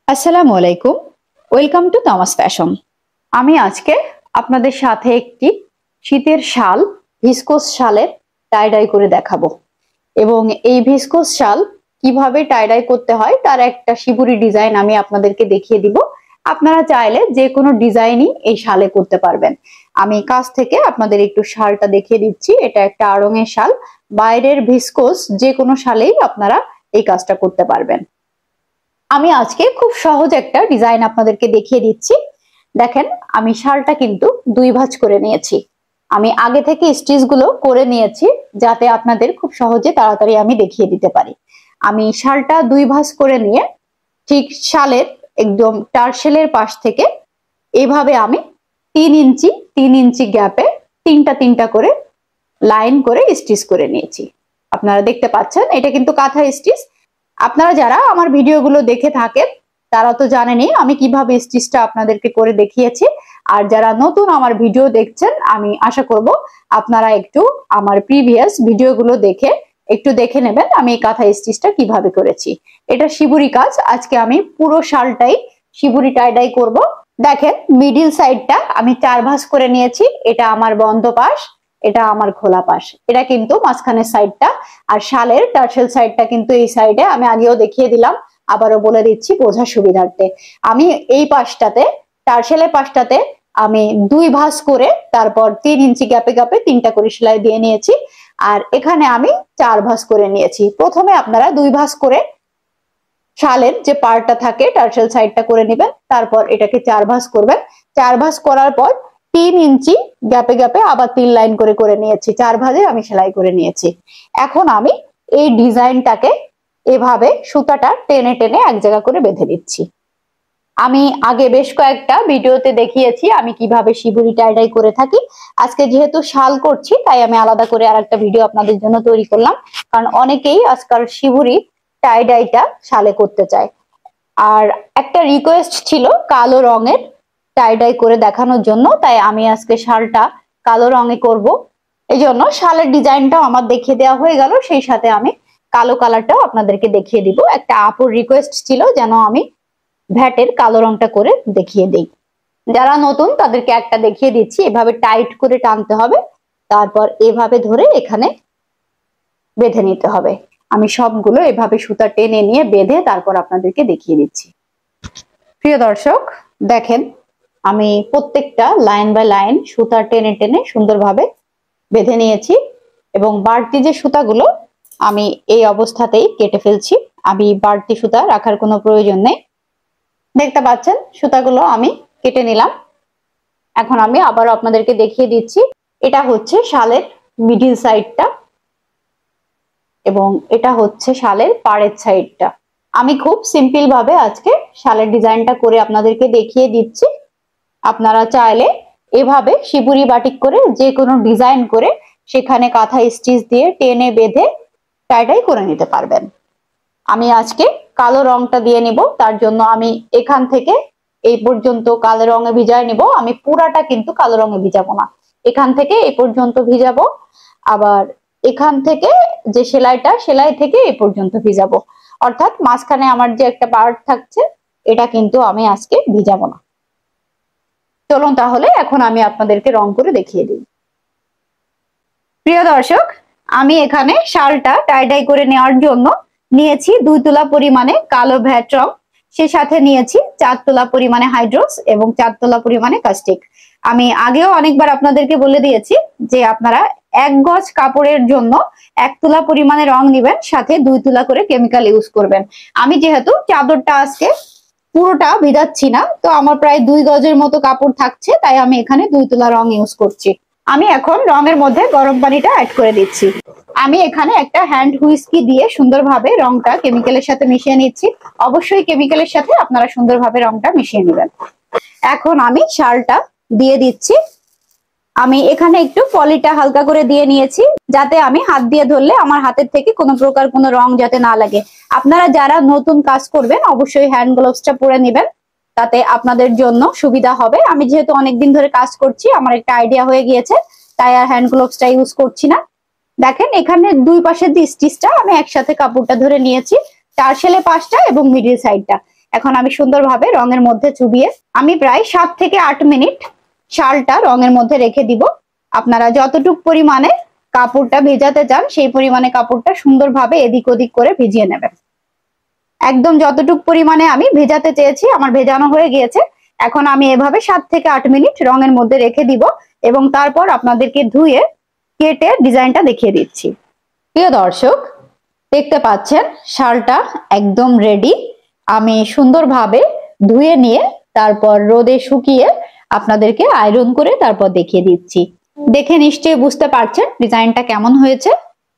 আসসালামু আলাইকুম, welcome to Tamas fashion. আমি আজকে আপনাদের সাথে একটি শীতের শাল, ভিসকোস শালের টাই করে দেখাবো এবং এই ভিসকোস শাল কিভাবে টাই করতে হয় তার একটা শিবুরি ডিজাইন আমি আপনাদেরকে দেখিয়ে দিব। আপনারা চাইলে যে কোনো ডিজাইনই এই শালে করতে পারবেন। আমি কাছ থেকে আপনাদের একটু শালটা দেখিয়ে দিচ্ছি। এটা একটা আড়ঙের শাল, বাইরের ভিসকোস যে কোনো শালেই আপনারা এই কাজটা করতে পারবেন। আমি আজকে খুব সহজ একটা ডিজাইন আপনাদেরকে দেখিয়ে দিচ্ছি। দেখেন, আমি শালটা কিন্তু দুই ভাঁজ করে নিয়েছি। আমি আগে থেকে স্টিচ গুলো করে নিয়েছি যাতে আপনাদের খুব সহজে তাড়াতাড়ি আমি দেখিয়ে দিতে পারি। আমি শালটা দুই ভাঁজ করে নিয়ে ঠিক শালের একদম টার্সেলের পাশ থেকে এভাবে আমি 3 ইঞ্চি গ্যাপে তিনটা করে লাইন করে স্টিচ করে নিয়েছি। আপনারা দেখতে পাচ্ছেন এটা কিন্তু কাঁথা স্টিচ। আপনারা যারা আমার ভিডিওগুলো দেখে থাকেন তারা তো জানেনই আমি কিভাবে স্টিচটা আপনাদেরকে করে দেখিয়েছি। আর যারা নতুন আমার ভিডিও দেখছেন, আমি আশা করব আপনারা একটু আমার প্রিভিয়াস ভিডিওগুলো দেখে নেবেন আমি এই কাঁথা স্টিচটা কিভাবে করেছি। এটা শিবুরি কাজ। আজকে আমি পুরো শালটাই শিবুরি টাই করব। দেখেন, মিডিল সাইডটা আমি 4 ভাঁজ করে নিয়েছি। এটা আমার বন্ধ পাশ, এটা আমার খোলা পাশ, এটা কিন্তু মাঝখানের সাইডটা। আর শালের টার্সেল সাইডটা কিন্তু এই সাইডে। আমি আগেও দেখিয়ে দিলাম, আবারও বলে দিচ্ছি বোঝার সুবিধার্থে। আমি এই পাশটাতে, টার্সেলের পাশটাতে আমি 2 ভাঁজ করে তারপর 3 ইঞ্চি গ্যাপে গ্যাপে 3টা করে সেলাই দিয়ে নিয়েছি। আর এখানে আমি 4 ভাঁজ করে নিয়েছি। প্রথমে আপনারা 2 ভাঁজ করে শালের যে পার্টটা থাকে টার্সেল সাইডটা করে নেবেন, তারপর এটাকে 4 ভাঁজ করবেন। 4 ভাঁজ করার পর 3 ইঞ্চি গ্যাপে গ্যাপে আবার 3 লাইন করে নিয়েছি। 4 ভাঁজে আমি সেলাই করে নিয়েছি। এখন আমি এই ডিজাইনটাকে এভাবে সুতাটা টেনে টেনে এক জায়গা করে বেঁধে দিচ্ছি। আমি আগে বেশ কয়েকটা ভিডিওতে দেখিয়েছি আমি কিভাবে শিবুরি টাই করে থাকি। আজকে যেহেতু শাল করছি তাই আমি আলাদা করে আরেকটা ভিডিও আপনাদের জন্য তৈরি করলাম, কারণ অনেকেই আজকাল শিবুরি টাইটা শালে করতে চায়। আর একটা রিকোয়েস্ট ছিল কালো রঙের টাই করে দেখানোর জন্য, তাই আমি আজকে শালটা কালো রঙে করব। এই জন্য শালের ডিজাইনটাও আমার দেখিয়ে দেওয়া হয়ে গেল, সেই সাথে আমি কালো কালারটাও আপনাদেরকে দেখিয়ে দিব। একটা আপুর রিকোয়েস্ট ছিল যেন আমি ভ্যাটের কালো রংটা করে দেখিয়ে দিই। যারা নতুন তাদেরকে একটা দেখিয়ে দিচ্ছি। এভাবে টাইট করে টানতে হবে, তারপর এভাবে ধরে এখানে বেঁধে নিতে হবে। আমি সবগুলো এভাবে সুতা টেনে নিয়ে বেঁধে তারপর আপনাদেরকে দেখিয়ে দিচ্ছি। প্রিয় দর্শক, দেখেন আমি প্রত্যেকটা লাইন বাই লাইন সুতা টেনে টেনে সুন্দরভাবে বেঁধে নিয়েছি এবং বাড়তি যে সুতাগুলো আমি এই অবস্থাতেই কেটে ফেলছি। আমি বাড়তি সুতা রাখার কোনো প্রয়োজন নেই। দেখতে পাচ্ছেন সুতাগুলো আমি কেটে নিলাম। এখন আমি আবারও আপনাদেরকে দেখিয়ে দিচ্ছি। এটা হচ্ছে শালের মিডিল সাইডটা এবং এটা হচ্ছে শালের পাড়ের সাইডটা। আমি খুব সিম্পল ভাবে আজকে শালের ডিজাইনটা করে আপনাদেরকে দেখিয়ে দিচ্ছি। আপনারা চাইলে এভাবে শিবুরি বাটিক করে যে কোনো ডিজাইন করে সেখানে কাঁথা স্টিচ দিয়ে টেনে বেঁধে টাই করে নিতে পারবেন। আমি আজকে কালো রংটা দিয়ে নিব, তার জন্য আমি এখান থেকে এই পর্যন্ত কালো রঙে ভিজায় নিব। আমি পুরাটা কিন্তু কালো রঙে ভিজাবো না, এখান থেকে এই পর্যন্ত ভিজাবো, আবার এখান থেকে যে সেলাই থেকে এই পর্যন্ত ভিজাবো। অর্থাৎ মাঝখানে আমার যে একটা পার্ট থাকছে এটা কিন্তু আমি আজকে ভিজাবো না। চলুন তাহলে এখন আমি আপনাদেরকে রং করে দেখিয়ে দিই। প্রিয় দর্শক, আমি এখানে শালটা টাই করে নেওয়ার জন্য নিয়েছি 2 তোলা পরিমাণে কালো ভ্যাট রং, সে সাথে নিয়েছি 4 তোলা পরিমাণে হাইড্রোস এবং 4 তোলা পরিমাণে কাস্টিক। আমি আগেও অনেকবার আপনাদেরকে বলে দিয়েছি যে আপনারা 1 গজ কাপড়ের জন্য 1 তোলা পরিমাণে রং নেবেন, সাথে 2 তোলা করে কেমিক্যাল ইউজ করবেন। আমি যেহেতু চাদরটা আজকে পুরোটা ভিজাচ্ছি না, তো আমার প্রায় 2 গজের মতো কাপড় থাকছে, তাই আমি এখানে 2 তোলা রং ইউজ করছি। আমি এখন রঙের মধ্যে গরম পানিটা অ্যাড করে দিচ্ছি। আমি এখানে একটা হ্যান্ড হুইস্কি দিয়ে সুন্দরভাবে রংটা কেমিক্যালের সাথে মিশিয়ে নিচ্ছি। অবশ্যই কেমিক্যালের সাথে আপনারা সুন্দরভাবে রংটা মিশিয়ে নেবেন। এখন আমি শালটা দিয়ে দিচ্ছি। আমি এখানে একটু পলিটা হালকা করে দিয়ে নিয়েছি যাতে আমি হাত দিয়ে ধরলে আমার হাতের থেকে কোনো প্রকার কোনো রং যাতে না লাগে। আপনারা যারা নতুন কাজ করবেন অবশ্যই হ্যান্ড গ্লোভসটা পরে নেবেন, তাতে আপনাদের জন্য সুবিধা হবে। আমি যেহেতু অনেকদিন ধরে কাজ করছি, আমার একটা আইডিয়া হয়ে গিয়েছে, তাই আর হ্যান্ড গ্লোভসটা ইউজ করছি না। দেখেন এখানে 2 পাশের যে স্টিচটা আমি একসাথে কাপড়টা ধরে নিয়েছি, টার্সেলে পাশটা এবং মিডিল সাইডটা। এখন আমি সুন্দরভাবে রঙের মধ্যে চুবিয়ে আমি প্রায় 7 থেকে 8 মিনিট শালটা রঙের মধ্যে রেখে দিব। আপনারা যতটুক পরিমাণে কাপড়টা ভেজাতে চান সেই পরিমাণে কাপড়টা সুন্দরভাবে এদিক ওদিক করে ভিজিয়ে নেবেন। একদম যতটুক পরিমাণে আমি ভেজাতে চেয়েছি আমার ভেজানো হয়ে গিয়েছে। এখন আমি এভাবে 7 থেকে 8 মিনিট রঙের মধ্যে রেখে দিব এবং তারপর আপনাদেরকে ধুয়ে কেটে ডিজাইনটা দেখিয়ে দিচ্ছি। প্রিয় দর্শক, দেখতে পাচ্ছেন শালটা একদম রেডি। আমি সুন্দরভাবে ধুয়ে নিয়ে তারপর রোদে শুকিয়ে আপনাদেরকে আয়রন করে তারপর দেখিয়ে দিচ্ছি। দেখে নিশ্চয়ই বুঝতে পারছেন ডিজাইনটা কেমন হয়েছে।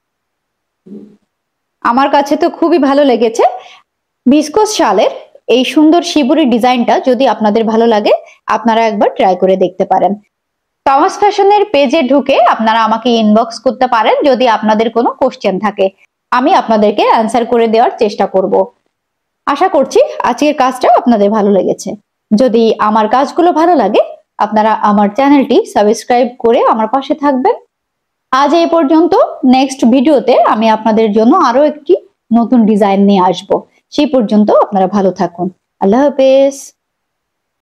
আমার কাছে তো খুবই ভালো লেগেছে। ভিসকোস শালের এই সুন্দর শিবুরি ডিজাইনটা যদি আপনাদের ভালো লাগে আপনারা একবার ট্রাই করে দেখতে পারেন। টমাস ফ্যাশনের পেজে ঢুকে আপনারা আমাকে ইনবক্স করতে পারেন যদি আপনাদের কোনো কোশ্চেন থাকে, আমি আপনাদেরকে অ্যান্সার করে দেওয়ার চেষ্টা করব। আশা করছি আজকের কাজটা আপনাদের ভালো লেগেছে। যদি আমার কাজগুলো ভালো লাগে আপনারা আমার চ্যানেলটি সাবস্ক্রাইব করে আমার পাশে থাকবেন। আজ এই পর্যন্ত। নেক্সট ভিডিওতে আমি আপনাদের জন্য আরো একটি নতুন ডিজাইন নিয়ে আসব। সেই পর্যন্ত আপনারা ভালো থাকুন। আল্লাহ হাফেজ।